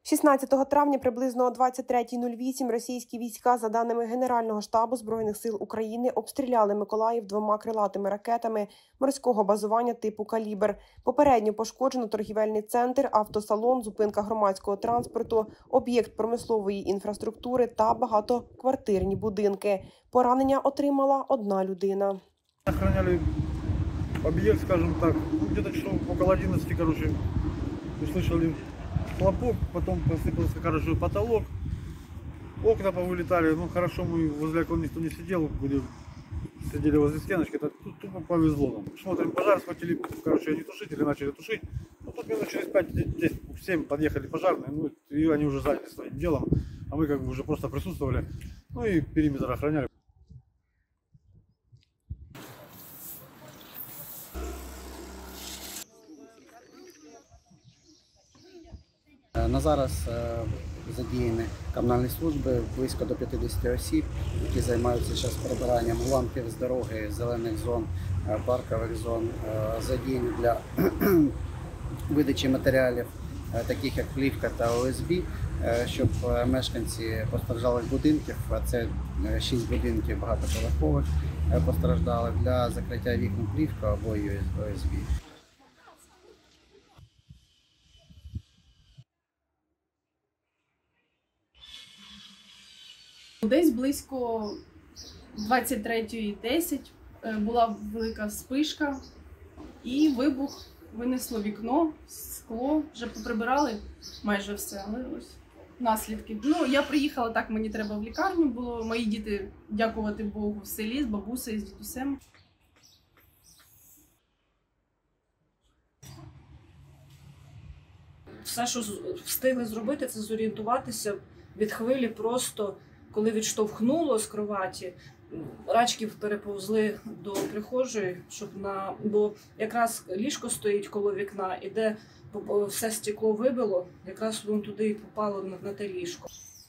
16 травня приблизно о 23:08 російські війська, за даними Генерального штабу Збройних сил України, обстріляли Миколаїв 2 крилатими ракетами морського базування типу «Калібр». Попередньо пошкоджено торгівельний центр, автосалон, зупинка громадського транспорту, об'єкт промислової інфраструктури та багатоквартирні будинки. Поранення отримала одна людина. Охраняли объект, скажем так, где-то часов около 11, услышали хлопок, потом посыпался, потолок, окна повылетали. Ну, хорошо, мы возле окон никто не сидел, сидели возле стеночки, это тупо повезло нам. Смотрим, пожар схватили, они тушители начали тушить. Ну, тут минут через 5-7 подъехали пожарные, ну, и они уже заняты своим делом, а мы уже просто присутствовали, ну, и периметр охраняли. На зараз задіяні комунальні служби, близько до 50 осіб, які займаються зараз прибиранням уламків з дороги, зелених зон, паркових зон, задіяні для видачі матеріалів, таких як плівка та ОСБ, щоб мешканці постраждалих будинків, а це 6 будинків багатоповерхових, постраждали, для закриття вікон плівка або ОСБ. Десь близько 23:10 була велика спишка і вибух, винесло вікно, скло, вже поприбирали майже все, але ось наслідки. Ну, я приїхала, так мені треба в лікарню було, мої діти, дякувати Богу, в селі з бабусею, з дідусем. Все, що встигли зробити, це зорієнтуватися від хвилі просто. Коли відштовхнуло з кроваті, Рачків переповзли до прихожої, бо якраз ліжко стоїть коло вікна, і де все стекло вибило, якраз воно туди і попало на те ліжко.